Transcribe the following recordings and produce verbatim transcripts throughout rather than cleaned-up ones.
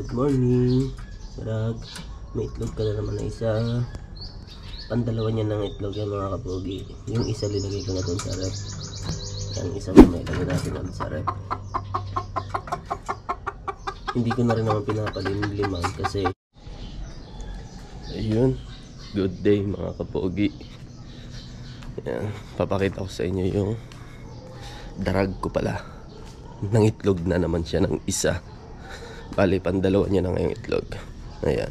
Good morning. Rag, may itlog ka na naman na isa. Pandalawa niya ng itlog yan mga kapogi. Yung isa linagay ko na doon sa rep. Yung isa mamaya lagay natin ulit sa rep. Hindi ko na rin naman pinapalimliman kasi ayun, good day mga kapogi. Yan, papakita ko sa inyo yung darag ko pala. Nang itlog na naman siya ng isa. Bali, pandalawa niya na ngayong itlog. Ayan.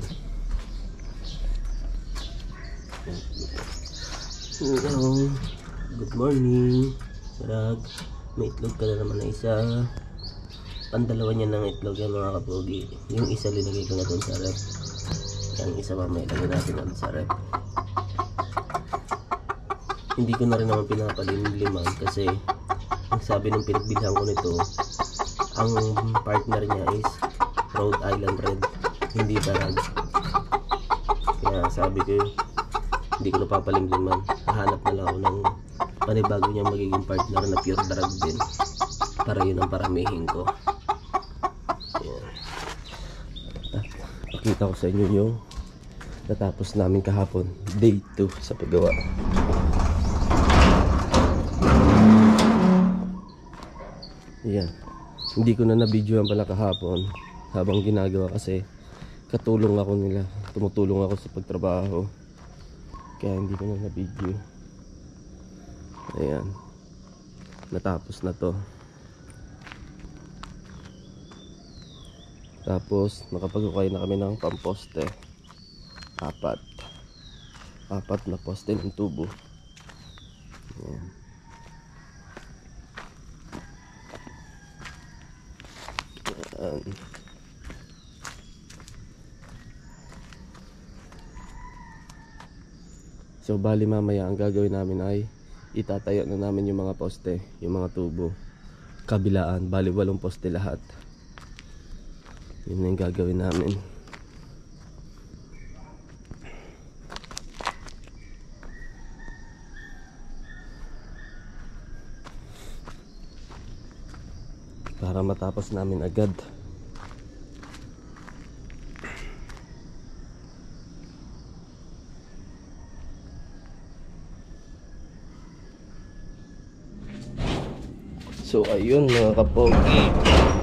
Hello. Good morning. Rag, may itlog ka na naman na isa. Pandalawa niya ng itlog yan mga kapogi. Yung isa linagay ko na doon sa rep. Yung isa mamaya lagay natin ulit sa rep. Hindi ko na rin naman pinapalimliman kasi ang sabi ng pinagbilhan ko nito, ang partner niya is Rhode Island Red, hindi darag. Kaya sabi ko, hindi ko na papalimliman. Hahanap na lang ako ng panibago niyang magiging partner na pure darag din, para yun ang paramihin ko. Ayan. Pakita ko sa inyo yung natapos namin kahapon, day two sa paggawa. Ayan. Hindi ko na na-videoan pala kahapon habang ginagawa kasi katulong ako nila. Tumutulong ako sa pagtrabaho. Kaya hindi ko na na-video. Ayan. Natapos na to. Tapos nakapag-ukay na kami ng pamposte. Apat. Apat na poste ng tubo. Ayan. Ayan. So bali mamaya ang gagawin namin ay itatayo na namin yung mga poste, yung mga tubo kabilaan. Bali walong poste lahat. Yun na yung gagawin namin. Para matapos namin agad. So ayun mga kapogi,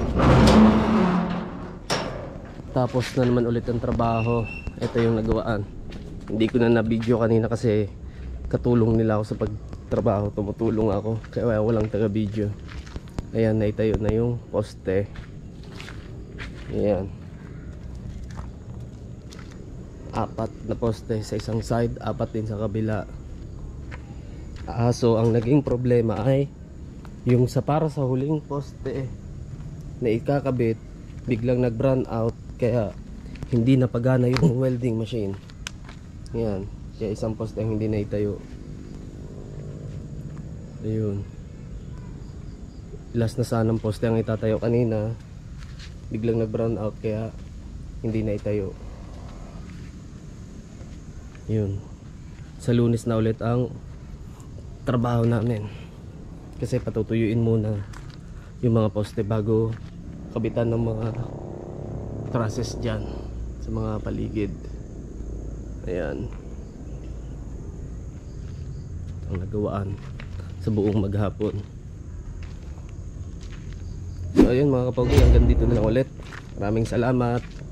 tapos na naman ulit ang trabaho. Ito yung nagawaan. Hindi ko na na-video kanina kasi katulong nila ako sa pagtrabaho. Tumutulong ako kaya walang taga-video. Ayan, naitayo na yung poste. Ayan, apat na poste sa isang side, apat din sa kabila. Ah, so ang naging problema ay yung sa para sa huling poste na ikakabit, biglang nag burn out, kaya hindi napagana yung welding machine. Yan, kaya isang poste ang hindi naitayo. Ayun, last na sanang poste ang itatayo kanina, biglang nag burn out kaya hindi naitayo. Yun, sa Lunes na ulit ang trabaho namin. Kasi patutuyuin muna yung mga poste bago kabitan ng mga trusses dyan sa mga paligid. Ayan, ang nagawaan sa buong maghapon. So ayun mga kapogi, hanggang dito na lang ulit. Maraming salamat.